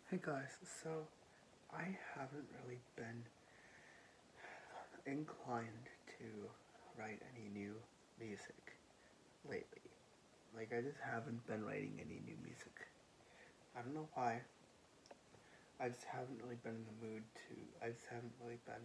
Hey guys, so I haven't really been inclined to write any new music lately. Like, I just haven't been writing any new music. I don't know why. I just haven't really been in the mood to. I just haven't really been,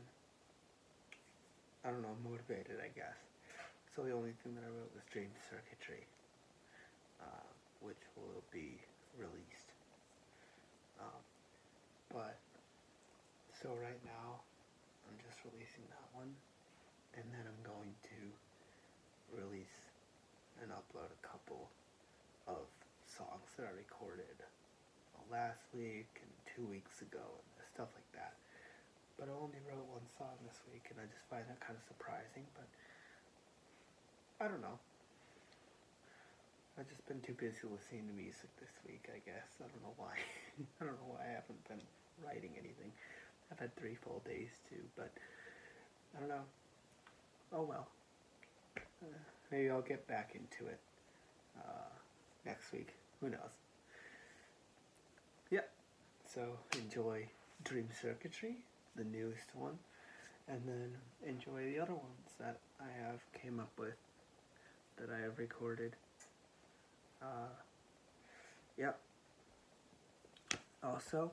I don't know, motivated, I guess. So the only thing that I wrote was Dream Circuitry, which will be released. Um, but, so right now, I'm just releasing that one, and then I'm going to release and upload a couple of songs that I recorded last week and 2 weeks ago and stuff like that. But I only wrote one song this week, and I just find that kind of surprising. But I don't know. I've just been too busy listening to music this week, I guess. I don't know why. I don't know why I haven't been writing anything. I've had 3 full days too, but I don't know. Oh well. Maybe I'll get back into it next week. Who knows? Yeah. So enjoy Dream Circuitry, the newest one, and then enjoy the other ones that I have came up with, that I have recorded. Yep. Also,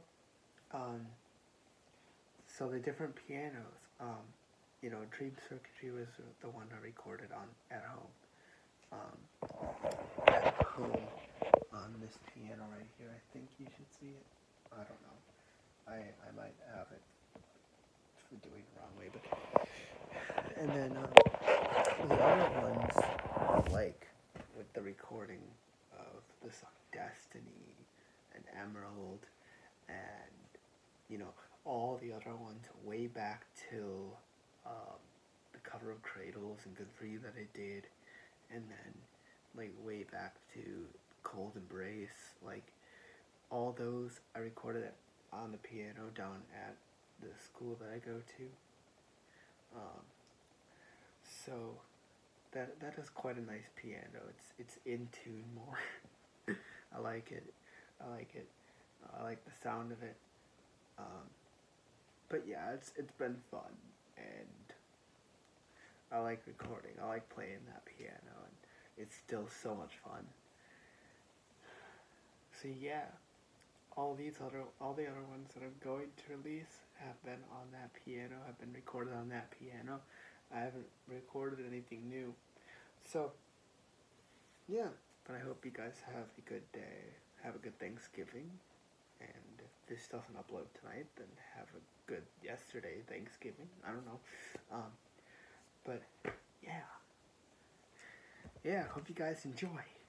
so the different pianos, Dream Circuitry was the one I recorded at home. At home on this piano right here. I think you should see it. I don't know. I might have it doing the wrong way, but and then the other ones, like with the recording of the song Destiny and Emerald, and all the other ones way back till the cover of Cradles and Good For You that I did, and then like way back to Cold Embrace, like all those I recorded it on the piano down at the school that I go to. So that is quite a nice piano. It's in tune more. I like it. I like it. I like the sound of it. But yeah, it's been fun, and I like recording. I like playing that piano, and it's still so much fun. So yeah, all the other ones that I'm going to release have been on that piano, have been recorded on that piano. I haven't recorded anything new. So yeah, but I hope you guys have a good day, have a good Thanksgiving, and if this doesn't upload tonight, then have a good yesterday Thanksgiving. I don't know. But yeah, hope you guys enjoy.